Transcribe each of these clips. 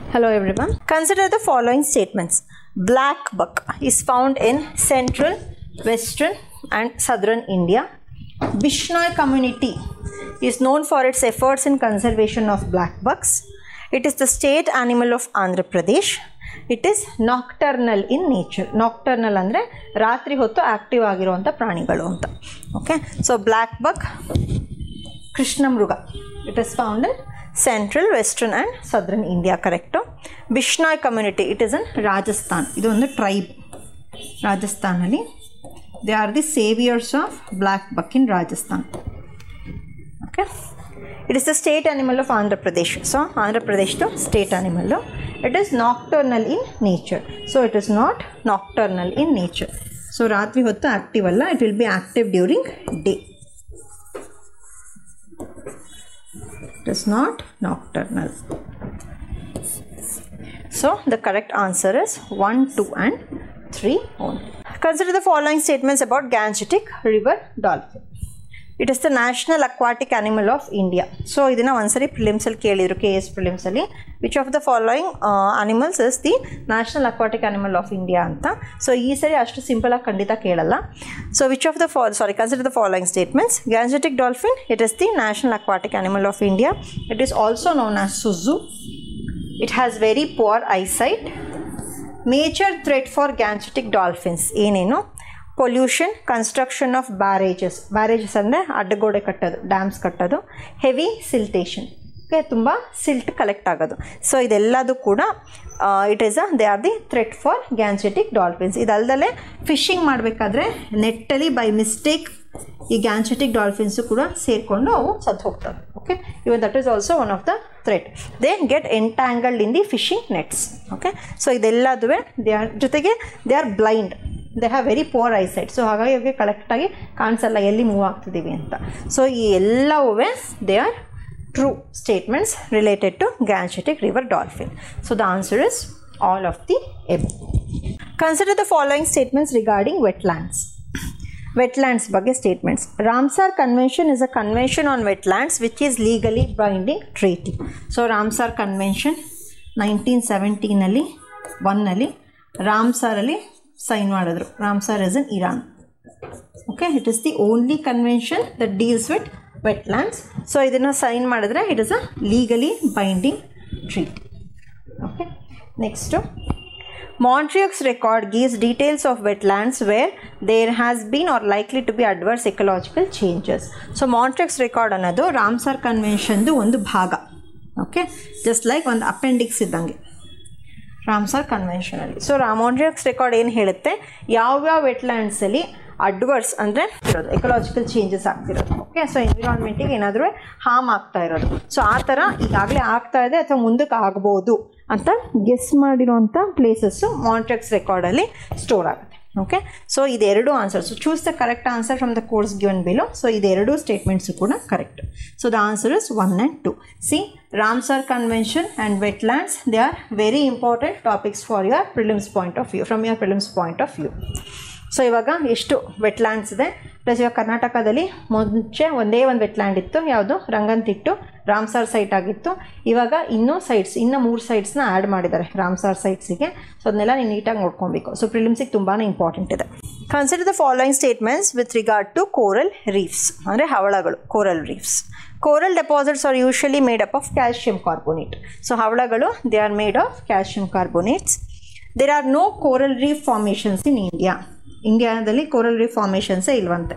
Hello everyone. Consider the following statements. Black buck is found in central, western and southern India. Bishnoi community is known for its efforts in conservation of black bucks. It is the state animal of Andhra Pradesh. It is nocturnal in nature. Nocturnal andre ratri hottu active ಆಗಿರುವಂತ ಪ್ರಾಣಿಗಳು ಅಂತ. Okay. So black buck, Krishnamruga. It is found in central, western and southern India. Correct. Bishnoi community. It is in Rajasthan. Idu ಒಂದು tribe. Rajasthan ಅಲ್ಲಿ. They are the saviors of black buck in Rajasthan. Okay. It is the state animal of Andhra Pradesh. So Andhra Pradesh to state animal. It is nocturnal in nature. So it is not nocturnal in nature. So ratri hottu active alla. It will be active during day. It is not nocturnal. So the correct answer is 1, 2 and 3 only. Consider the following statements about Gangetic river dolphin. It is the national aquatic animal of India. So idina onesari prelims alli kelidru KS prelims alli, which of the following animals is the national aquatic animal of India anta. So ee sari ashtu simple agi kandita kelalla. So which of the consider the following statements. Gangetic dolphin, it is the national aquatic animal of India. It is also known as Suzu. It has very poor eyesight. Major threat for Gangetic dolphins ಏನೇನು? Pollution, construction of barrages ಅಂದರೆ ಅಡ್ಡಗೋಡೆ ಕಟ್ಟೋದು, dams ಕಟ್ಟೋದು, heavy siltation, okay, ತುಂಬ silt collect ಆಗೋದು. So ಇದೆಲ್ಲದು ಕೂಡ they are the threat for Gangetic dolphins. ಇದಲ್ದಲ್ಲೇ fishing ಮಾಡಬೇಕಾದ್ರೆ ನೆಟ್ಟಲ್ಲಿ ಬೈ ಮಿಸ್ಟೇಕ್ ಈ ಗ್ಯಾಂಜೆಟಿಕ್ ಡಾಲ್ಫಿನ್ಸು ಕೂಡ ಸೇರಿಕೊಂಡು ಅವು ಸತ್ತು ಹೋಗ್ತವೆ. Okay, even that is also one of the threat. They get entangled in the fishing nets. Okay, so ಇದೆಲ್ಲದುವೆ ಜೊತೆಗೆ they are blind. They have very poor eyesight. So ಹಾಗಾಗಿ ಅವ್ರಿಗೆ ಕರೆಕ್ಟಾಗಿ ಕಾಣಿಸಲ್ಲ ಎಲ್ಲಿ ಮೂವ್ ಆಗ್ತಿದ್ದೀವಿ ಅಂತ. ಸೊ ಈ ಎಲ್ಲವೂ they are true statements related to Gangetic river dolphin. So the answer is all of the above. Consider the following statements regarding wetlands. Wetlands ಬಗ್ಗೆ statements. Ramsar Convention is a convention on wetlands which is legally binding treaty. So Ramsar Convention 1917 1 Ramsar ಅಲ್ಲಿ sign ಮಾಡಿದ್ರು. Ramsar is in Iran. Okay, it is the only convention that deals with wetlands. So ಇದನ್ನು sign ಮಾಡಿದ್ರೆ it is a legally binding treaty. Okay, next Montreux's record gives details of wetlands where there has been or likely to be adverse ecological changes. So Montreux's record ಅನ್ನೋದು ರಾಮ್ಸಾರ್ ಕನ್ವೆನ್ಷನ್ದು ಒಂದು ಭಾಗ. Okay, just like ಒಂದು appendix ಇದ್ದಂಗೆ Ramsar ಕನ್ವೆನ್ಷನಲ್ಲಿ. So Montreux's record ಏನು ಹೇಳುತ್ತೆ, ಯಾವ್ಯಾವ ವೆಟ್ಲ್ಯಾಂಡ್ಸಲ್ಲಿ adverse ಅಂದರೆ ಇರೋದು, ಎಕಲಾಜಿಕಲ್ ಚೇಂಜಸ್ ಆಗ್ತಿರೋದು. ಓಕೆ, ಸೊ ಎನ್ವಿರಾನ್ಮೆಂಟಿಗೆ ಏನಾದರೂ ಹಾರ್ಮ್ ಆಗ್ತಾ ಇರೋದು. ಸೊ ಆ ಥರ ಈಗಾಗಲೇ ಆಗ್ತಾ ಇದೆ ಅಥವಾ ಮುಂದಕ್ಕೆ ಆಗ್ಬೋದು ಅಂತ ಗೆಸ್ ಮಾಡಿರೋಂಥ ಪ್ಲೇಸಸ್ಸು Montreux's ರೆಕಾರ್ಡಲ್ಲಿ ಸ್ಟೋರ್ ಆಗುತ್ತೆ. ಓಕೆ, ಸೊ ಇದೆರಡು answers. Choose the correct answer from the course given below. So ಇದೆರಡು ಸ್ಟೇಟ್ಮೆಂಟ್ಸು ಕೂಡ correct. So the answer is 1 and 2. C, Ramsar Convention and wetlands, they are very important topics for your prelims point of view, from your prelims point of view. So ಇವಾಗ ಎಷ್ಟು wetlands ಇದೆ, plus ಇವಾಗ ಕರ್ನಾಟಕದಲ್ಲಿ ಮುಂಚೆ ಒಂದೇ ಒಂದು wetland ಇತ್ತು, ಯಾವುದು ರಂಗನತಿಟ್ಟು ರಾಮ್ಸಾರ್ ಸೈಟ್ ಆಗಿತ್ತು. ಇವಾಗ ಇನ್ನೂ 3 ಸೈಟ್ಸ್ನ ಆ್ಯಡ್ ಮಾಡಿದ್ದಾರೆ ರಾಮ್ಸಾರ್ ಸೈಟ್ಸಿಗೆ. ಸೊ ಅದನ್ನೆಲ್ಲ ನೀವು ನೀಟಾಗಿ ನೋಡ್ಕೊಬೇಕು. ಸೊ ಪ್ರಿಲಿಮ್ಸಿಗೆ ತುಂಬಾ ಇಂಪಾರ್ಟೆಂಟ್ ಇದೆ. Consider the following statements with regard to coral reefs, ಅಂದರೆ ಹವಳಗಳು, coral reefs. Coral deposits are usually made up of calcium carbonate. So ಹವಳಗಳು, they are made of calcium carbonates. There are no coral reef formations in India. ಇಂಡಿಯಾದಲ್ಲಿ coral reef ಫಾರ್ಮೇಷನ್ಸೇ ಇಲ್ವಂತೆ.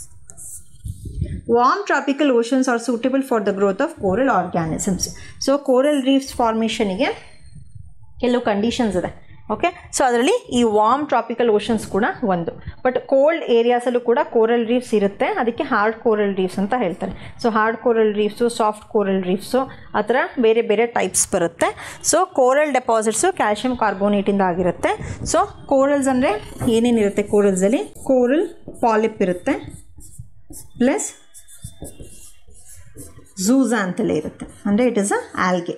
Warm tropical oceans are suitable for the growth of coral organisms. So coral reefs ಫಾರ್ಮೇಷನಿಗೆ ಕೆಲವು conditions ಇದೆ. Okay, so ಅದರಲ್ಲಿ ಈ warm tropical oceans ಕೂಡ ಒಂದು. But cold ಏರಿಯಾಸಲ್ಲೂ ಕೂಡ ಕೋರಲ್ ರೀಫ್ಸ್ ಇರುತ್ತೆ, ಅದಕ್ಕೆ ಹಾರ್ಡ್ ಕೋರಲ್ ರೀಫ್ಸ್ ಅಂತ ಹೇಳ್ತಾರೆ. So hard coral reefs, soft coral reefs, ಆ ಥರ ಬೇರೆ ಬೇರೆ ಟೈಪ್ಸ್ ಬರುತ್ತೆ. ಸೊ ಕೋರಲ್ ಡೆಪಾಸಿಟ್ಸು ಕ್ಯಾಲ್ಶಿಯಂ ಕಾರ್ಬೋನೇಟಿಂದ ಆಗಿರುತ್ತೆ. ಸೊ ಕೋರಲ್ಸ್ ಅಂದರೆ ಏನೇನಿರುತ್ತೆ ಕೋರಲ್ಸಲ್ಲಿ? ಕೋರಲ್ ಪಾಲಿಪ್ ಇರುತ್ತೆ, ಪ್ಲಸ್ ಝೂಝಾಂಥಲೆ ಇರುತ್ತೆ, ಅಂದರೆ it is a algae.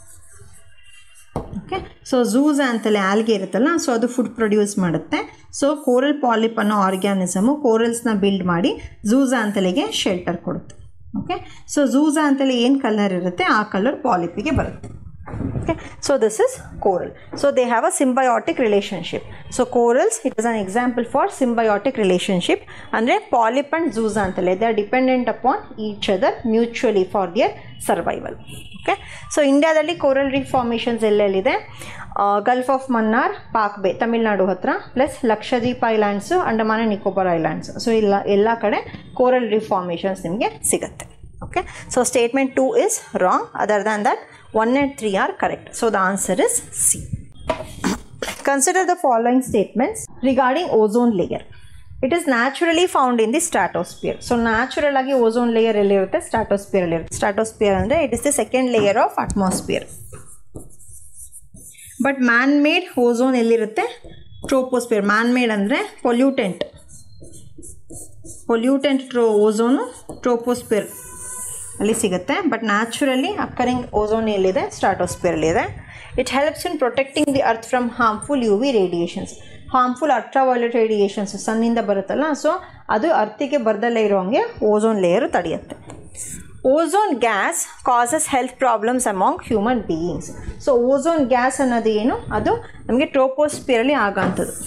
Okay, so zooxanthellae algae ಇರುತ್ತಲ್ಲ, ಸೊ ಅದು ಫುಡ್ ಪ್ರೊಡ್ಯೂಸ್ ಮಾಡುತ್ತೆ. ಸೊ ಕೋರಲ್ ಪಾಲಿಪ್ ಅನ್ನೋ ಆರ್ಗ್ಯಾನಿಸಮು ಕೋರಲ್ಸ್ನ ಬಿಲ್ಡ್ ಮಾಡಿ ಝೂಝಾಂಥಲೆಗೆ ಶೆಲ್ಟರ್ ಕೊಡುತ್ತೆ. ಓಕೆ, ಸೊ ಝೂಝಾಂಥಲೆ ಏನು ಕಲರ್ ಇರುತ್ತೆ ಆ ಕಲರ್ ಪಾಲಿಪಿಗೆ ಬರುತ್ತೆ. Okay, so this is coral. So they have a symbiotic relationship. So corals, it is an example for symbiotic relationship. Andre polyp and zooxanthellae, they are dependent upon each other mutually for their survival. Okay, so India dalli coral reef formations ellellide, Gulf of Mannar, Park Bay, Tamil Nadu hatra, plus Lakshadweep Islands, Andaman and Nicobar Islands. So ella kade coral reef formations nimge sigatte. Okay, so statement 2 is wrong. Other than that, 1 and 3 are correct. So the answer is C. Consider the following statements regarding ozone layer. It is naturally found in the stratosphere. So natural agi ozone layer elli irutte, stratosphere elli irutte. Stratosphere andre it is the second layer of atmosphere. But man made ozone elli irutte, troposphere. Man made andre pollutant ozone troposphere ಅಲ್ಲಿ ಸಿಗುತ್ತೆ. But naturally occurring ozone ಎಲ್ಲಿದೆ, ಸ್ಟ್ರಾಟೋಸ್ಫಿಯರ್ಲಿದೆ. It helps in protecting the earth from harmful UV radiations. Harmful ultraviolet radiations ಸನ್ನಿಂದ ಬರುತ್ತಲ್ಲ, so ಅದು ಅರ್ತಿಗೆ ಬರ್ದಲ್ಲೇ ಇರೋಂಗೆ ಓಝೋನ್ ಲೇಯರ್ ತಡೆಯುತ್ತೆ. Ozone gas causes health problems among human beings. So ozone gas ಅನ್ನೋದು ಏನು, ಅದು ನಮಗೆ ಟ್ರೋಪೋಸ್ಫಿಯರಲ್ಲಿ ಆಗೋಂಥದ್ದು.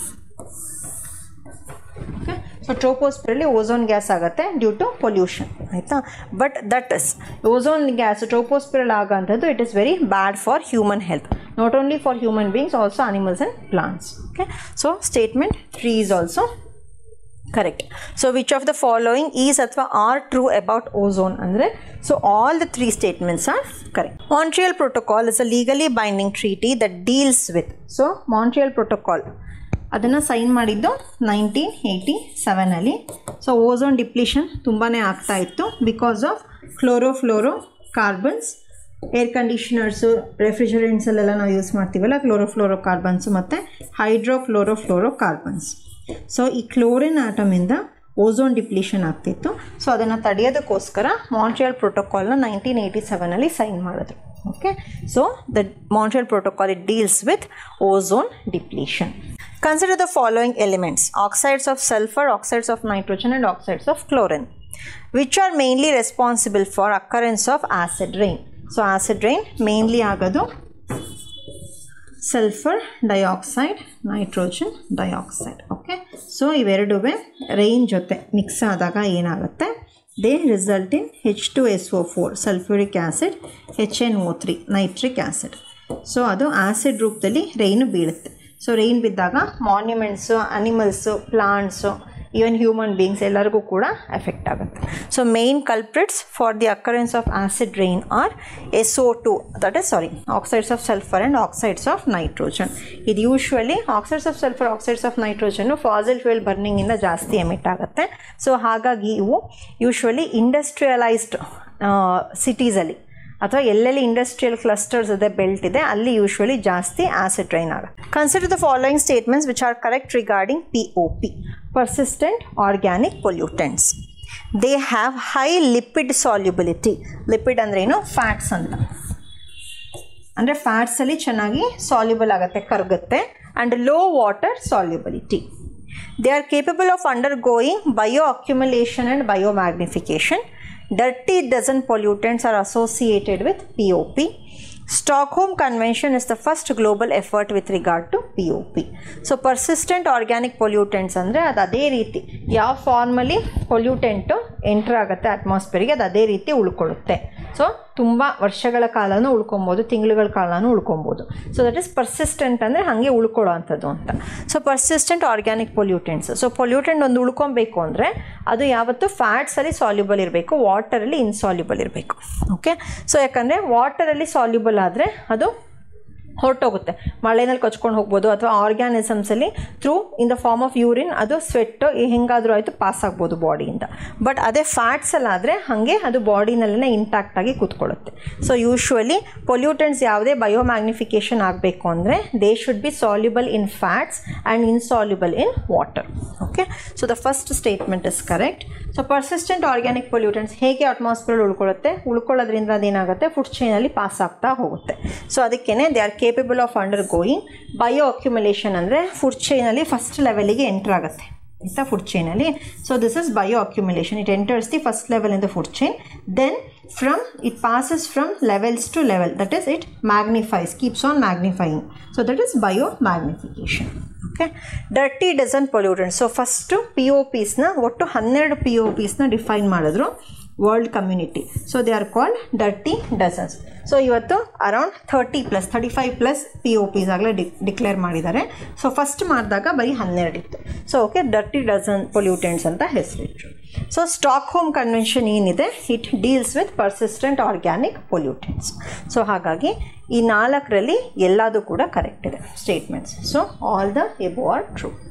ಸೊ ಟ್ರೋಪೋಸ್ಫಿಯರಲ್ಲಿ ಓಝೋನ್ ಗ್ಯಾಸ್ ಆಗುತ್ತೆ ಡ್ಯೂ ಟು ಪೊಲ್ಯೂಷನ್, ಆಯಿತಾ. But that is ozone gas ಟ್ರೋಪೋಸ್ಫಿಯರಲ್ಲಿ ಆಗೋಂಥದ್ದು it is very bad for human health, not only for human beings, also animals and plants. Okay, so statement 3 is also correct. So which of the following is athwa are true about ozone andre, so all the 3 statements are correct. Montreal Protocol is a legally binding treaty that deals with, so Montreal Protocol ಅದನ್ನು sign ಮಾಡಿದ್ದು 1987 ಅಲ್ಲಿ. So ozone depletion ತುಂಬಾ ಆಗ್ತಾ ಇತ್ತು because of chlorofluorocarbons. Air conditioners, ರೆಫ್ರಿಜರೆಂಟ್ಸಲ್ಲೆಲ್ಲ ನಾವು use ಮಾಡ್ತೀವಲ್ಲ, chlorofluorocarbons ಮತ್ತು ಹೈಡ್ರೋಕ್ಲೋರೋಫ್ಲೋರೋ ಕಾರ್ಬನ್ಸ್. ಸೊ ಈ ಕ್ಲೋರಿನ್ ಆಟಮಿಂದ ಓಝೋನ್ ಡಿಪ್ಲೀಷನ್ ಆಗ್ತಿತ್ತು. ಸೊ ಅದನ್ನು ತಡೆಯೋದಕ್ಕೋಸ್ಕರ ಮಾಂಟ್ರಿಯಲ್ ಪ್ರೋಟೋಕಾಲ್ನ 1987 ಅಲ್ಲಿ ಸೈನ್ ಮಾಡಿದ್ರು. Okay, so the Montreal Protocol, it deals with ozone depletion. Consider the following elements: oxides of sulfur, oxides of nitrogen and oxides of chlorine, which are mainly responsible for occurrence of acid rain. So acid rain mainly agadu sulfur dioxide, nitrogen dioxide. Okay, so ivereduve rain jote mix adaga enagutte, they result in H2SO4 sulfuric acid, HNO3 nitric acid. So ಅದು acid ರೂಪದಲ್ಲಿ rain ಬೀಳುತ್ತೆ. So rain ಬಿದ್ದಾಗ monuments, animals, plants, even human beings ಎಲ್ಲರಿಗೂ ಕೂಡ effect ಆಗುತ್ತೆ. So main culprits for the occurrence of acid rain are SO2, that is oxides of sulphur and oxides of nitrogen. ಇದು usually oxides of sulphur, oxides of ನೈಟ್ರೋಜನ್ನು fossil fuel ಬರ್ನಿಂಗಿಂದ ಜಾಸ್ತಿ emit ಆಗುತ್ತೆ. So ಹಾಗಾಗಿ ಇವು usually industrialised ಸಿಟೀಸಲ್ಲಿ ಅಥವಾ ಎಲ್ಲೆಲ್ಲಿ industrial clusters ಇದೆ, ಬೆಲ್ಟ್ ಇದೆ, ಅಲ್ಲಿ ಯೂಶ್ವಲಿ ಜಾಸ್ತಿ ಆಸಿಡ್ ರೈನ್ ಆಗುತ್ತೆ. Consider the following statements which are correct regarding POP, persistent organic pollutants. They have high lipid solubility. Lipid ಅಂದ್ರೆ ಏನು, ಫ್ಯಾಟ್ಸ್ ಅಂತ, ಅಂದರೆ ಫ್ಯಾಟ್ಸಲ್ಲಿ ಚೆನ್ನಾಗಿ ಸಾಲ್ಯುಬಲ್ ಆಗುತ್ತೆ, ಕರಗುತ್ತೆ. And low water solubility. They are capable of undergoing bioaccumulation and biomagnification. Dirty dozen pollutants are associated with POP. Stockholm Convention is the first global effort with regard to POP. So persistent organic pollutants ಅಂದರೆ ಅದು ಅದೇ ರೀತಿ ಯಾವ ಫಾರ್ಮಲ್ಲಿ ಪೊಲ್ಯೂಟೆಂಟು entry ಆಗುತ್ತೆ ಅಟ್ಮಾಸ್ಫಿಯರಿಗೆ, ಅದು ಅದೇ ರೀತಿ ಉಳ್ಕೊಳ್ಳುತ್ತೆ. ಸೊ ತುಂಬ ವರ್ಷಗಳ ಕಾಲನೂ ಉಳ್ಕೊಬೋದು, ತಿಂಗಳುಗಳ ಕಾಲನೂ ಉಳ್ಕೊಬೋದು. ಸೊ ದಟ್ ಈಸ್ ಪರ್ಸಿಸ್ಟೆಂಟ್ ಅಂದರೆ ಹಾಗೆ ಉಳ್ಕೊಳ್ಳೋ ಅಂಥದ್ದು ಅಂತ. So persistent organic pollutants. So pollutant ಒಂದು ಉಳ್ಕೊಬೇಕು ಅಂದರೆ ಅದು ಯಾವತ್ತೂ ಫ್ಯಾಟ್ಸಲ್ಲಿ ಸಾಲ್ಯುಬಲ್ ಇರಬೇಕು, ವಾಟರಲ್ಲಿ ಇನ್ಸಾಲ್ಯುಬಲ್ ಇರಬೇಕು. ಓಕೆ, ಸೊ ಯಾಕಂದರೆ ವಾಟರಲ್ಲಿ ಸಾಲ್ಯುಬಲ್ ಆದರೆ ಅದು ಹೊರಟೋಗುತ್ತೆ, ಮಳೆನಲ್ಲಿ ಕೊಚ್ಕೊಂಡು ಹೋಗ್ಬೋದು, ಅಥವಾ ಆರ್ಗ್ಯಾನಿಸಮ್ಸಲ್ಲಿ through in the form of urine ಅದು ಸ್ವೆಟ್ ಹೆಂಗಾದರೂ ಆಯಿತು ಪಾಸ್ ಆಗ್ಬೋದು ಬಾಡಿಯಿಂದ. ಬಟ್ ಅದೇ ಫ್ಯಾಟ್ಸಲ್ಲಾದರೆ ಹಾಗೆ ಅದು ಬಾಡಿನಲ್ಲೇ ಇಂಟ್ಯಾಕ್ಟಾಗಿ ಕೂತ್ಕೊಳ್ಳುತ್ತೆ. ಸೊ ಯೂಶ್ವಲಿ ಪೊಲ್ಯೂಟೆಂಟ್ಸ್ ಯಾವುದೇ ಬಯೋಮ್ಯಾಗ್ನಿಫಿಕೇಷನ್ ಆಗಬೇಕು ಅಂದರೆ they should be soluble in fats and insoluble in water. Okay, so the first statement is correct. So persistent organic pollutants ಹೇಗೆ ಅಟ್ಮಾಸ್ಫಿಯರ್ ಉಳ್ಕೊಳ್ಳೋದ್ರಿಂದ ಅದೇನಾಗುತ್ತೆ, ಫುಡ್ ಚೈನಲ್ಲಿ ಪಾಸ್ ಆಗ್ತಾ ಹೋಗುತ್ತೆ. ಸೊ ಅದಕ್ಕೇ they are capable of undergoing bioaccumulation ಅಂದರೆ food ಚೈನಲ್ಲಿ first ಲೆವೆಲಿಗೆ ಎಂಟರ್ ಆಗುತ್ತೆ ಆಯಿತಾ, ಫುಡ್ ಚೈನಲ್ಲಿ. So this is bioaccumulation. It enters the first level in the food chain. Then it passes from levels to level, that is it magnifies, keeps on magnifying, so that is biomagnification. Okay, dirty dozen pollutants. So first POPs na ಒಟ್ಟು 12 POPs na define ಮಾಡಿದ್ರು world community. So they are called dirty dozens. So ಇವತ್ತು around 35+ POPs ಆಗಲೇ declare ಮಾಡಿದ್ದಾರೆ. So first ಮಾಡಿದಾಗ ಬರೀ 12 ಇತ್ತು. So okay, dirty dozen pollutants ಅಂತ ಹೆಸರಿಟ್ಟರು. ಸೊ ಸ್ಟಾಕ್ಹೋಮ್ ಕನ್ವೆನ್ಷನ್ ಏನಿದೆ, it deals with persistent organic pollutants. So ಹಾಗಾಗಿ ಈ 4ರಲ್ಲಿ ಎಲ್ಲದೂ ಕೂಡ ಕರೆಕ್ಟ್ ಇದೆ statements. So all the above are true.